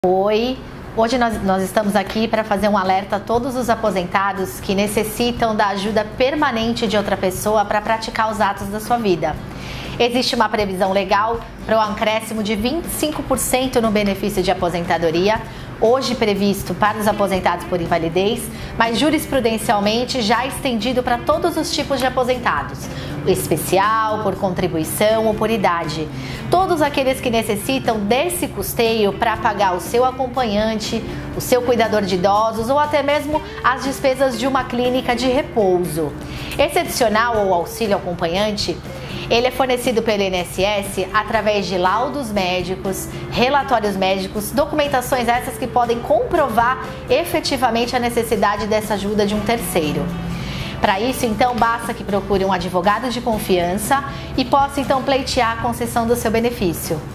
Oi, hoje nós estamos aqui para fazer um alerta a todos os aposentados que necessitam da ajuda permanente de outra pessoa para praticar os atos da sua vida. Existe uma previsão legal para um acréscimo de 25% no benefício de aposentadoria, hoje previsto para os aposentados por invalidez, mas jurisprudencialmente já estendido para todos os tipos de aposentados, especial, por contribuição ou por idade. Todos aqueles que necessitam desse custeio para pagar o seu acompanhante, o seu cuidador de idosos ou até mesmo as despesas de uma clínica de repouso. Esse adicional ou auxílio acompanhante, ele é fornecido pelo INSS através de laudos médicos, relatórios médicos, documentações essas que podem comprovar efetivamente a necessidade dessa ajuda de um terceiro. Para isso, então, basta que procure um advogado de confiança e possa, então, pleitear a concessão do seu benefício.